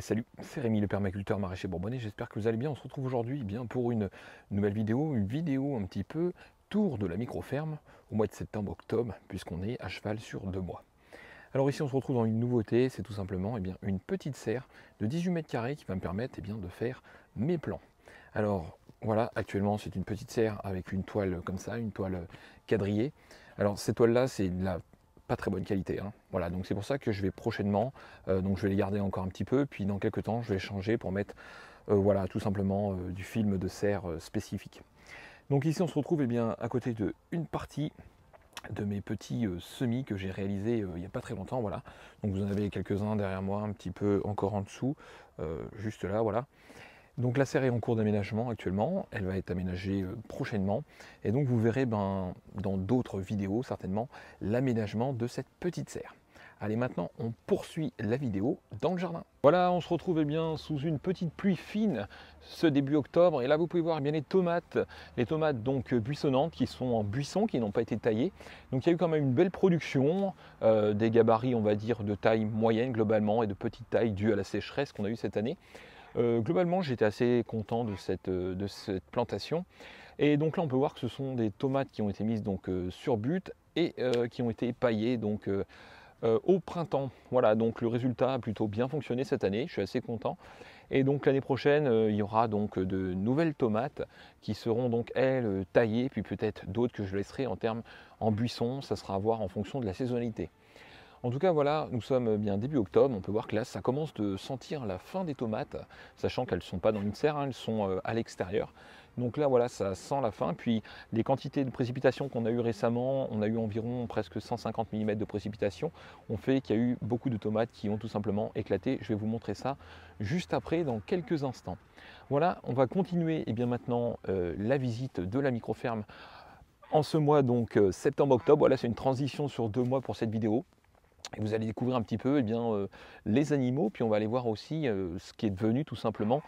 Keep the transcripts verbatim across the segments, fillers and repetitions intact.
salut, c'est Rémi le permaculteur maraîcher bourbonnais, j'espère que vous allez bien. On se retrouve aujourd'hui eh bien pour une nouvelle vidéo, une vidéo un petit peu tour de la micro-ferme au mois de septembre-octobre, puisqu'on est à cheval sur deux mois. Alors ici on se retrouve dans une nouveauté, c'est tout simplement eh bien, une petite serre de dix-huit mètres carrés qui va me permettre eh bien, de faire mes plants. Alors voilà, actuellement c'est une petite serre avec une toile comme ça, une toile quadrillée. Alors cette toile là c'est de la pas très bonne qualité, hein. Voilà, donc c'est pour ça que je vais prochainement, euh, donc je vais les garder encore un petit peu, puis dans quelques temps je vais changer pour mettre euh, voilà, tout simplement euh, du film de serre euh, spécifique. Donc ici on se retrouve eh bien, à côté de une partie de mes petits euh, semis que j'ai réalisés euh, il n'y a pas très longtemps, voilà. Donc vous en avez quelques-uns derrière moi, un petit peu encore en dessous, euh, juste là, voilà. Donc la serre est en cours d'aménagement actuellement, elle va être aménagée euh, prochainement, et donc vous verrez ben, dans d'autres vidéos certainement l'aménagement de cette petite serre. Allez, maintenant on poursuit la vidéo dans le jardin. Voilà, on se retrouve eh bien, sous une petite pluie fine ce début octobre, et là vous pouvez voir eh bien, les tomates, les tomates donc buissonnantes qui sont en buisson, qui n'ont pas été taillées. Donc il y a eu quand même une belle production, euh, des gabarits on va dire de taille moyenne globalement, et de petite taille due à la sécheresse qu'on a eue cette année. Euh, globalement, j'étais assez content de cette, de cette plantation. Et donc là, on peut voir que ce sont des tomates qui ont été mises donc, euh, sur but et euh, qui ont été paillées donc, euh, euh, au printemps. Voilà, donc le résultat a plutôt bien fonctionné cette année. Je suis assez content. Et donc l'année prochaine, euh, il y aura donc de nouvelles tomates qui seront donc elles taillées, puis peut-être d'autres que je laisserai en termes en buisson. Ça sera à voir en fonction de la saisonnalité. En tout cas, voilà, nous sommes bien début octobre. On peut voir que là, ça commence de sentir la fin des tomates, sachant qu'elles ne sont pas dans une serre, hein, elles sont à l'extérieur. Donc là, voilà, ça sent la fin. Puis les quantités de précipitations qu'on a eues récemment, on a eu environ presque cent cinquante millimètres de précipitations, ont fait qu'il y a eu beaucoup de tomates qui ont tout simplement éclaté. Je vais vous montrer ça juste après, dans quelques instants. Voilà, on va continuer eh bien, maintenant euh, la visite de la micro-ferme en ce mois, donc euh, septembre-octobre. Voilà, c'est une transition sur deux mois pour cette vidéo. Et vous allez découvrir un petit peu eh bien, euh, les animaux, puis on va aller voir aussi euh, ce qui est devenu tout simplement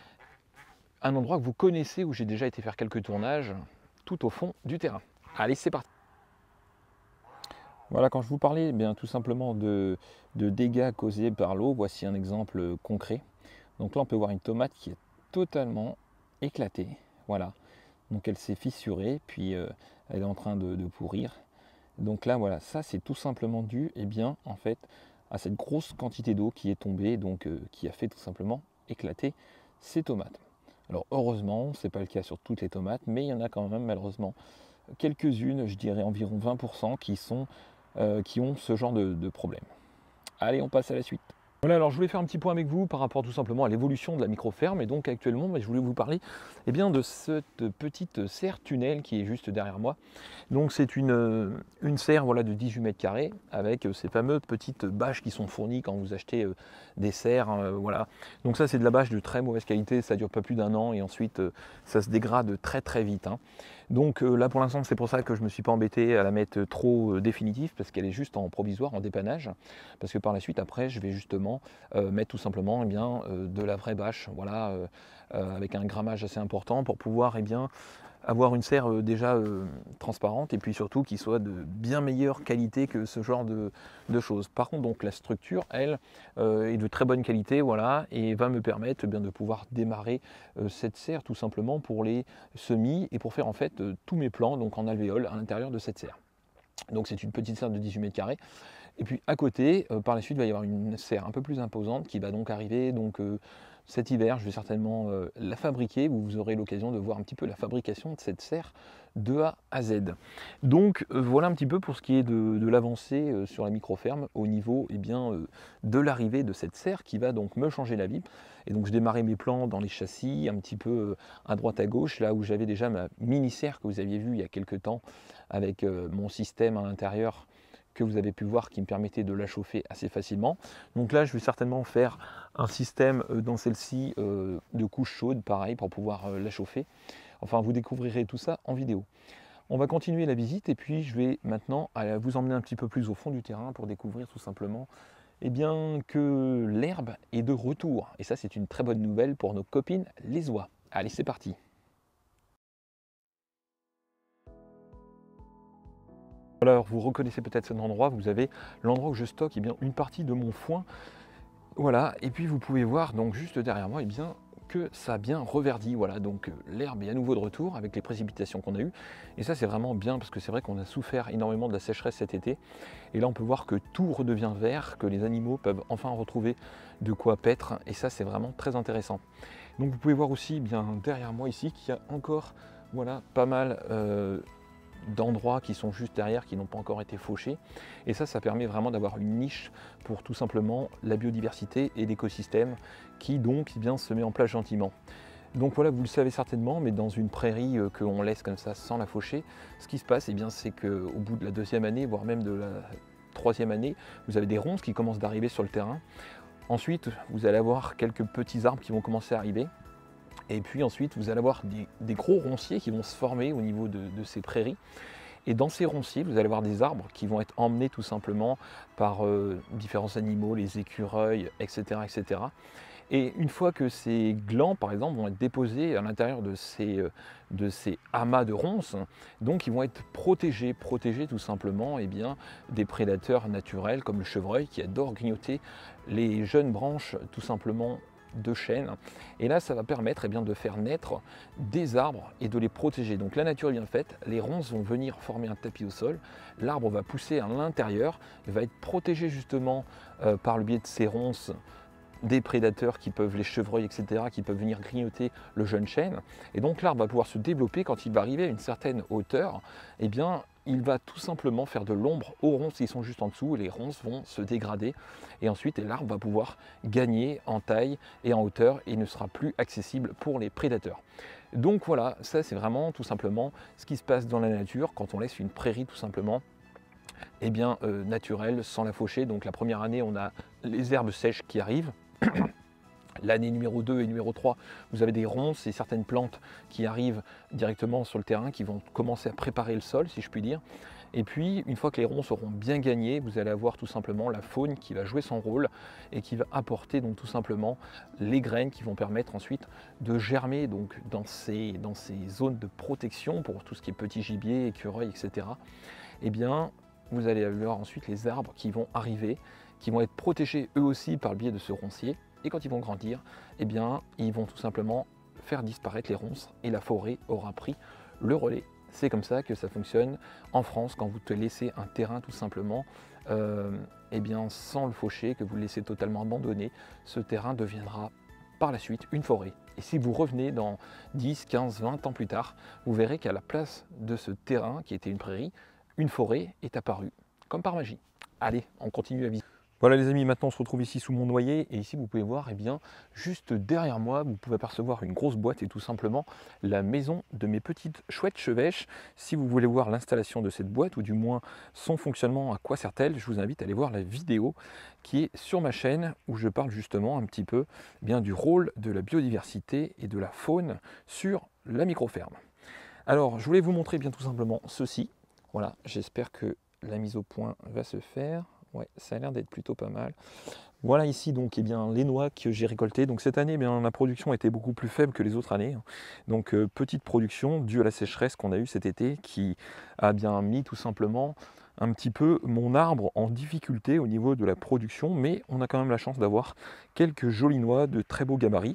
un endroit que vous connaissez, où j'ai déjà été faire quelques tournages, tout au fond du terrain. Allez, c'est parti. Voilà, quand je vous parlais eh bien, tout simplement de, de dégâts causés par l'eau, voici un exemple concret. Donc là, on peut voir une tomate qui est totalement éclatée. Voilà, donc elle s'est fissurée, puis euh, elle est en train de, de pourrir. Donc là, voilà, ça c'est tout simplement dû eh bien, en fait, à cette grosse quantité d'eau qui est tombée, donc euh, qui a fait tout simplement éclater ces tomates. Alors heureusement, ce n'est pas le cas sur toutes les tomates, mais il y en a quand même malheureusement quelques-unes, je dirais environ vingt pour cent, qui, sont, euh, qui ont ce genre de, de problème. Allez, on passe à la suite. Voilà, alors je voulais faire un petit point avec vous par rapport tout simplement à l'évolution de la micro-ferme. Et donc actuellement, bah, je voulais vous parler eh bien, de cette petite serre tunnel qui est juste derrière moi. Donc c'est une, une serre voilà, de dix-huit mètres carrés avec ces fameuses petites bâches qui sont fournies quand vous achetez euh, des serres. Euh, voilà. Donc ça c'est de la bâche de très mauvaise qualité, ça ne dure pas plus d'un an et ensuite euh, ça se dégrade très très vite, hein. Donc euh, là pour l'instant c'est pour ça que je ne me suis pas embêté à la mettre trop euh, définitive, parce qu'elle est juste en provisoire, en dépannage, parce que par la suite après je vais justement euh, mettre tout simplement eh bien, euh, de la vraie bâche, voilà, euh, euh, avec un grammage assez important pour pouvoir eh bien, avoir une serre euh, déjà euh, transparente, et puis surtout qui soit de bien meilleure qualité que ce genre de, de choses. Par contre donc la structure elle euh, est de très bonne qualité, voilà, et va me permettre eh bien, de pouvoir démarrer euh, cette serre tout simplement pour les semis et pour faire en fait euh, tous mes plants donc en alvéole à l'intérieur de cette serre. Donc c'est une petite serre de dix-huit mètres carrés. Et puis à côté, euh, par la suite, il va y avoir une serre un peu plus imposante qui va donc arriver donc, euh, cet hiver. Je vais certainement euh, la fabriquer, où vous aurez l'occasion de voir un petit peu la fabrication de cette serre de A à Z. Donc euh, voilà un petit peu pour ce qui est de, de l'avancée euh, sur la micro-ferme au niveau eh bien, euh, de l'arrivée de cette serre qui va donc me changer la vie. Et donc je démarrais mes plans dans les châssis, un petit peu euh, à droite à gauche, là où j'avais déjà ma mini-serre que vous aviez vue il y a quelques temps avec euh, mon système à l'intérieur que vous avez pu voir qui me permettait de la chauffer assez facilement. Donc là je vais certainement faire un système euh, dans celle-ci euh, de couche chaude, pareil, pour pouvoir euh, la chauffer. Enfin vous découvrirez tout ça en vidéo. On va continuer la visite et puis je vais maintenant vous emmener un petit peu plus au fond du terrain pour découvrir tout simplement eh bien, que l'herbe est de retour. Et ça c'est une très bonne nouvelle pour nos copines les oies. Allez, c'est parti. Alors vous reconnaissez peut-être cet endroit, vous avez l'endroit où je stocke eh bien, une partie de mon foin Voilà, et puis vous pouvez voir donc juste derrière moi, eh bien, que ça a bien reverdi. Voilà, donc euh, l'herbe est à nouveau de retour avec les précipitations qu'on a eues. Et ça, c'est vraiment bien parce que c'est vrai qu'on a souffert énormément de la sécheresse cet été. Et là, on peut voir que tout redevient vert, que les animaux peuvent enfin retrouver de quoi paître. Et ça, c'est vraiment très intéressant. Donc vous pouvez voir aussi bien derrière moi ici qu'il y a encore voilà, pas mal euh, d'endroits qui sont juste derrière, qui n'ont pas encore été fauchés. Et ça, ça permet vraiment d'avoir une niche pour tout simplement la biodiversité et l'écosystème qui donc eh bien, se met en place gentiment. Donc voilà, vous le savez certainement, mais dans une prairie euh, qu'on laisse comme ça sans la faucher, ce qui se passe, eh bien, c'est qu'au bout de la deuxième année, voire même de la troisième année, vous avez des ronces qui commencent d'arriver sur le terrain. Ensuite, vous allez avoir quelques petits arbres qui vont commencer à arriver. Et puis ensuite, vous allez avoir des, des gros ronciers qui vont se former au niveau de, de ces prairies. Et dans ces ronciers, vous allez avoir des arbres qui vont être emmenés tout simplement par euh, différents animaux, les écureuils, et cetera, et cetera. Et une fois que ces glands, par exemple, vont être déposés à l'intérieur de ces, euh, de ces amas de ronces, donc ils vont être protégés, protégés tout simplement eh bien, des prédateurs naturels comme le chevreuil qui adore grignoter les jeunes branches tout simplement de chêne. Et là, ça va permettre eh bien, de faire naître des arbres et de les protéger. Donc la nature est bien faite, les ronces vont venir former un tapis au sol, l'arbre va pousser à l'intérieur, va être protégé justement euh, par le biais de ces ronces des prédateurs qui peuvent, les chevreuils, et cetera, qui peuvent venir grignoter le jeune chêne. Et donc l'arbre va pouvoir se développer quand il va arriver à une certaine hauteur. Eh bien, il va tout simplement faire de l'ombre aux ronces qui sont juste en dessous. Et les ronces vont se dégrader. Et ensuite, l'arbre va pouvoir gagner en taille et en hauteur et ne sera plus accessible pour les prédateurs. Donc voilà, ça c'est vraiment tout simplement ce qui se passe dans la nature quand on laisse une prairie tout simplement eh bien, euh, naturelle, sans la faucher. Donc la première année, on a les herbes sèches qui arrivent. L'année numéro deux et numéro trois, vous avez des ronces et certaines plantes qui arrivent directement sur le terrain, qui vont commencer à préparer le sol, si je puis dire. Et puis, une fois que les ronces auront bien gagné, vous allez avoir tout simplement la faune qui va jouer son rôle et qui va apporter donc tout simplement les graines qui vont permettre ensuite de germer donc dans ces, dans ces zones de protection pour tout ce qui est petit gibier, écureuil, et cetera. Eh bien, vous allez avoir ensuite les arbres qui vont arriver, qui vont être protégés eux aussi par le biais de ce roncier. Et quand ils vont grandir, eh bien, ils vont tout simplement faire disparaître les ronces et la forêt aura pris le relais. C'est comme ça que ça fonctionne en France quand vous te laissez un terrain tout simplement euh, eh bien, sans le faucher, que vous le laissez totalement abandonné, ce terrain deviendra par la suite une forêt. Et si vous revenez dans dix, quinze, vingt ans plus tard, vous verrez qu'à la place de ce terrain qui était une prairie, une forêt est apparue, comme par magie. Allez, on continue la visite. Voilà les amis, maintenant on se retrouve ici sous mon noyer et ici vous pouvez voir, eh bien, juste derrière moi, vous pouvez apercevoir une grosse boîte et tout simplement la maison de mes petites chouettes chevêches. Si vous voulez voir l'installation de cette boîte ou du moins son fonctionnement, à quoi sert-elle, je vous invite à aller voir la vidéo qui est sur ma chaîne où je parle justement un petit peu eh bien, du rôle de la biodiversité et de la faune sur la microferme. Alors je voulais vous montrer bien tout simplement ceci. Voilà, j'espère que la mise au point va se faire. Ouais, ça a l'air d'être plutôt pas mal. Voilà ici donc eh bien, les noix que j'ai récoltées. Donc cette année, eh bien, ma production était beaucoup plus faible que les autres années. Donc euh, petite production due à la sécheresse qu'on a eue cet été qui a bien mis tout simplement un petit peu mon arbre en difficulté au niveau de la production. Mais on a quand même la chance d'avoir quelques jolies noix de très beaux gabarits.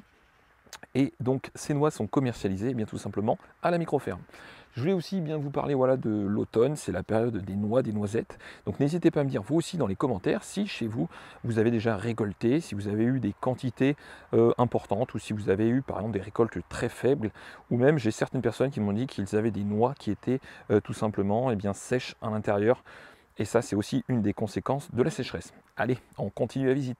Et donc ces noix sont commercialisées eh bien, tout simplement à la microferme. Je voulais aussi bien vous parler voilà, de l'automne, c'est la période des noix, des noisettes. Donc n'hésitez pas à me dire vous aussi dans les commentaires si chez vous, vous avez déjà récolté, si vous avez eu des quantités euh, importantes ou si vous avez eu par exemple des récoltes très faibles. Ou même j'ai certaines personnes qui m'ont dit qu'ils avaient des noix qui étaient euh, tout simplement eh bien, sèches à l'intérieur. Et ça c'est aussi une des conséquences de la sécheresse. Allez, on continue la visite.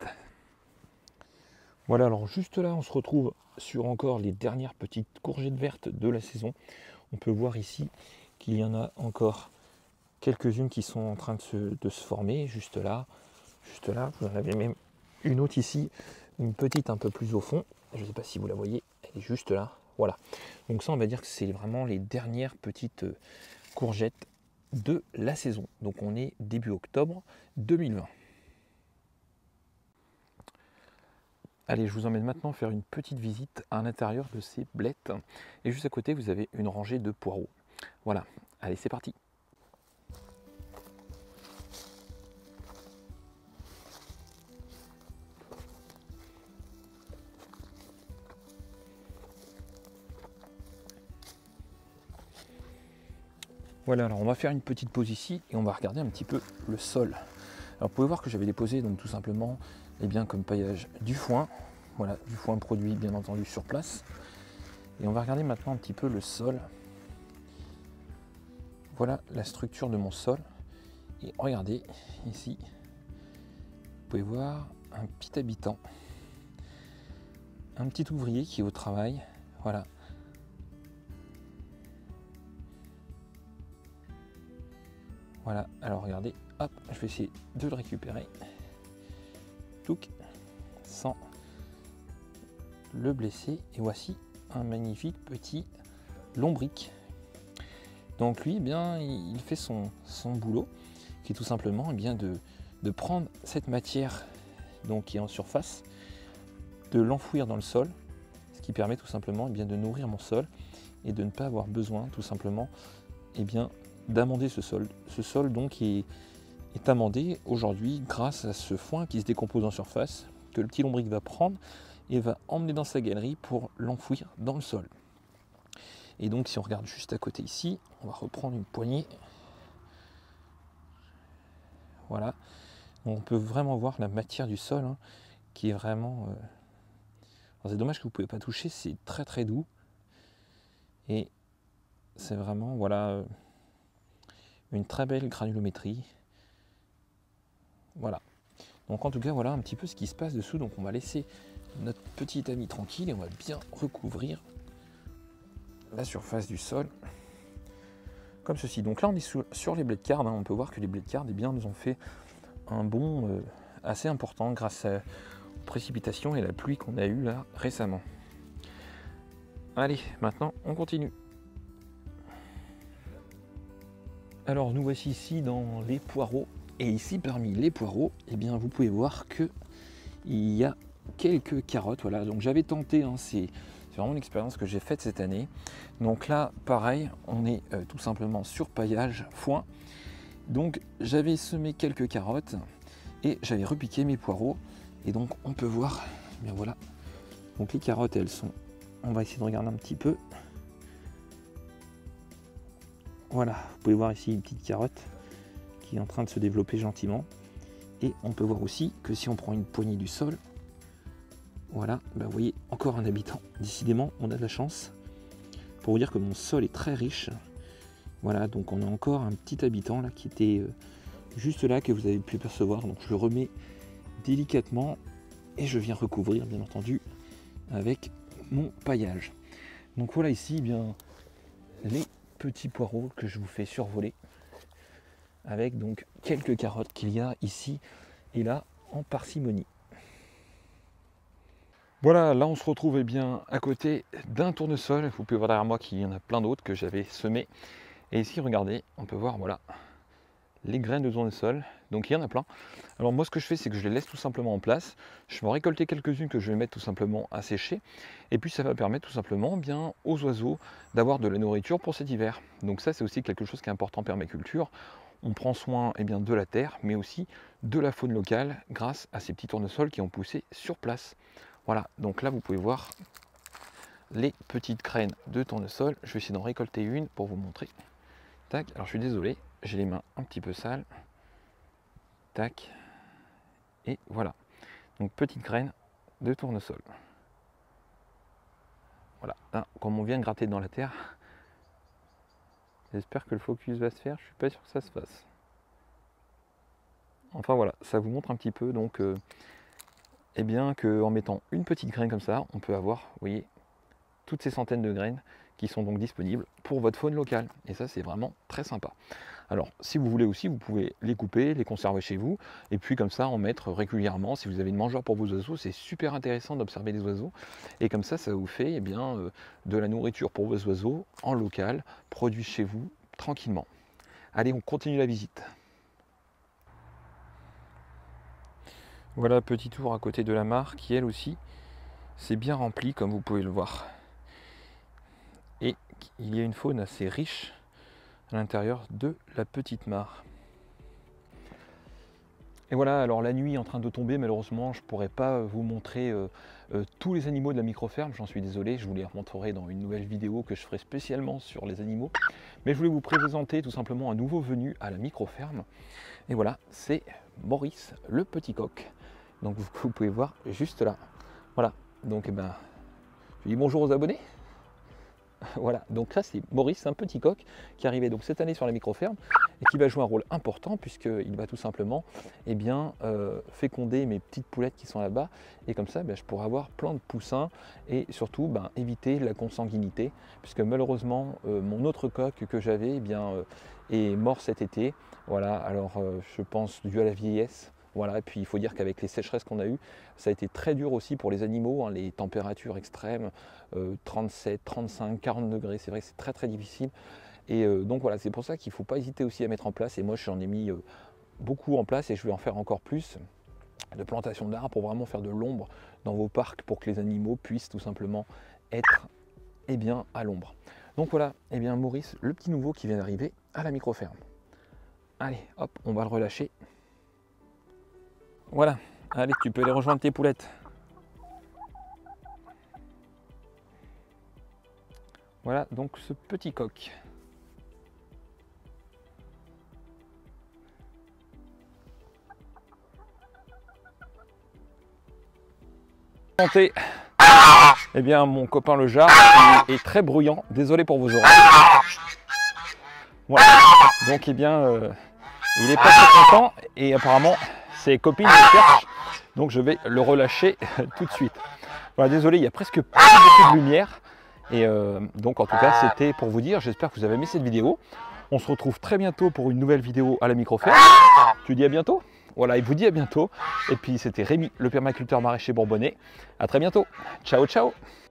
Voilà, alors juste là on se retrouve sur encore les dernières petites courgettes vertes de la saison. On peut voir ici qu'il y en a encore quelques-unes qui sont en train de se, de se former, juste là, juste là, vous en avez même une autre ici, une petite un peu plus au fond, je ne sais pas si vous la voyez, elle est juste là, voilà. Donc ça on va dire que c'est vraiment les dernières petites courgettes de la saison. Donc on est début octobre deux mille vingt. Allez, je vous emmène maintenant faire une petite visite à l'intérieur de ces blettes. Et juste à côté, vous avez une rangée de poireaux. Voilà, allez, c'est parti. Voilà, alors on va faire une petite pause ici et on va regarder un petit peu le sol. Alors vous pouvez voir que j'avais déposé donc tout simplement eh bien, comme paillage du foin. Voilà, du foin produit bien entendu sur place. Et on va regarder maintenant un petit peu le sol. Voilà la structure de mon sol. Et regardez ici, vous pouvez voir un petit habitant, un petit ouvrier qui est au travail. Voilà. Voilà, alors regardez, hop, je vais essayer de le récupérer. Touc, sans le blesser. Et voici un magnifique petit lombric. Donc lui, eh bien, il fait son, son boulot, qui est tout simplement eh bien, de, de prendre cette matière donc, qui est en surface, de l'enfouir dans le sol, ce qui permet tout simplement eh bien, de nourrir mon sol et de ne pas avoir besoin tout simplement eh bien, d'amender ce sol. Ce sol donc est, est amendé aujourd'hui grâce à ce foin qui se décompose en surface, que le petit lombric va prendre et va emmener dans sa galerie pour l'enfouir dans le sol. Et donc si on regarde juste à côté ici, on va reprendre une poignée. Voilà. On peut vraiment voir la matière du sol hein, qui est vraiment... Euh... c'est dommage que vous ne pouvez pas toucher, c'est très très doux. Et c'est vraiment voilà, euh... une très belle granulométrie. Voilà. Donc en tout cas, voilà un petit peu ce qui se passe dessous. Donc on va laisser notre petit ami tranquille et on va bien recouvrir la surface du sol comme ceci. Donc là on est sur les blade cards, hein. On peut voir que les blade cards eh bien, nous ont fait un bond euh, assez important grâce à, aux précipitations et la pluie qu'on a eu là récemment. Allez, maintenant on continue. Alors nous voici ici dans les poireaux et ici parmi les poireaux, eh bien vous pouvez voir que il y a quelques carottes. Voilà, donc j'avais tenté, hein, c'est vraiment une expérience que j'ai faite cette année. Donc là, pareil, on est euh, tout simplement sur paillage foin. Donc j'avais semé quelques carottes et j'avais repiqué mes poireaux. Et donc on peut voir, eh bien voilà. Donc les carottes, elles sont. On va essayer de regarder un petit peu. Voilà, vous pouvez voir ici une petite carotte qui est en train de se développer gentiment. Et on peut voir aussi que si on prend une poignée du sol, voilà, ben vous voyez encore un habitant. Décidément, on a de la chance. Pour vous dire que mon sol est très riche. Voilà, donc on a encore un petit habitant là qui était euh, juste là que vous avez pu percevoir. Donc je le remets délicatement et je viens recouvrir bien entendu avec mon paillage. Donc voilà ici eh bien les petits poireaux que je vous fais survoler avec donc quelques carottes qu'il y a ici et là en parcimonie. Voilà, là on se retrouve eh bien à côté d'un tournesol. Vous pouvez voir derrière moi qu'il y en a plein d'autres que j'avais semés. Et ici, regardez, on peut voir voilà les graines de tournesol. Donc il y en a plein. Alors moi, ce que je fais, c'est que je les laisse tout simplement en place. Je vais en récolter quelques-unes que je vais mettre tout simplement à sécher. Et puis ça va permettre tout simplement bien aux oiseaux d'avoir de la nourriture pour cet hiver. Donc ça, c'est aussi quelque chose qui est important en permaculture. On prend soin eh bien, de la terre, mais aussi de la faune locale grâce à ces petits tournesols qui ont poussé sur place. Voilà, donc là vous pouvez voir les petites graines de tournesol. Je vais essayer d'en récolter une pour vous montrer. Tac, alors je suis désolé, j'ai les mains un petit peu sales. Tac, et voilà. Donc petite graine de tournesol. Voilà, là, comme on vient gratter dans la terre, j'espère que le focus va se faire, je suis pas sûr que ça se fasse. Enfin voilà, ça vous montre un petit peu donc euh, eh bien qu'en mettant une petite graine comme ça, on peut avoir, vous voyez, toutes ces centaines de graines qui sont donc disponibles pour votre faune locale. Et ça, c'est vraiment très sympa. Alors, si vous voulez aussi, vous pouvez les couper, les conserver chez vous, et puis comme ça, en mettre régulièrement. Si vous avez une mangeoire pour vos oiseaux, c'est super intéressant d'observer les oiseaux. Et comme ça, ça vous fait eh bien, euh, de la nourriture pour vos oiseaux en local, produit chez vous, tranquillement. Allez, on continue la visite. Voilà, petit tour à côté de la mare qui, elle aussi, c'est bien rempli, comme vous pouvez le voir. Et il y a une faune assez riche à l'intérieur de la petite mare. Et voilà, alors la nuit est en train de tomber, malheureusement, je ne pourrais pas vous montrer euh, euh, tous les animaux de la microferme, j'en suis désolé, je vous les remontrerai dans une nouvelle vidéo que je ferai spécialement sur les animaux. Mais je voulais vous présenter tout simplement un nouveau venu à la microferme. Et voilà, c'est Maurice, le petit coq. Donc vous, vous pouvez voir juste là. Voilà, donc eh ben, je dis bonjour aux abonnés. Voilà, donc ça c'est Maurice, un petit coq qui est arrivé donc cette année sur la microferme et qui va jouer un rôle important puisqu'il va tout simplement eh bien, euh, féconder mes petites poulettes qui sont là-bas et comme ça ben, je pourrai avoir plein de poussins et surtout ben, éviter la consanguinité puisque malheureusement euh, mon autre coq que j'avais eh bien euh, est mort cet été. Voilà, alors euh, je pense dû à la vieillesse. Voilà, et puis il faut dire qu'avec les sécheresses qu'on a eues, ça a été très dur aussi pour les animaux, hein, les températures extrêmes, euh, trente-sept, trente-cinq, quarante degrés, c'est vrai que c'est très très difficile. Et euh, donc voilà, c'est pour ça qu'il ne faut pas hésiter aussi à mettre en place, et moi j'en ai mis euh, beaucoup en place et je vais en faire encore plus, de plantation d'arbres pour vraiment faire de l'ombre dans vos parcs pour que les animaux puissent tout simplement être eh bien, à l'ombre. Donc voilà, eh bien Maurice, le petit nouveau qui vient d'arriver à la microferme. Allez, hop, on va le relâcher. Voilà, allez, tu peux aller rejoindre tes poulettes. Voilà, donc ce petit coq. Santé. Eh bien, mon copain le jar est très bruyant. Désolé pour vos oreilles. Voilà, donc eh bien, euh, il est pas très content et apparemment ses copines le cherchent. Donc je vais le relâcher tout de suite. Voilà, désolé, il y a presque plus beaucoup de lumière. Et euh, donc en tout cas, c'était pour vous dire, j'espère que vous avez aimé cette vidéo. On se retrouve très bientôt pour une nouvelle vidéo à la microferme. Tu dis à bientôt? Voilà, il vous dit à bientôt. Et puis c'était Rémi, le permaculteur maraîcher bourbonnais. À très bientôt. Ciao, ciao.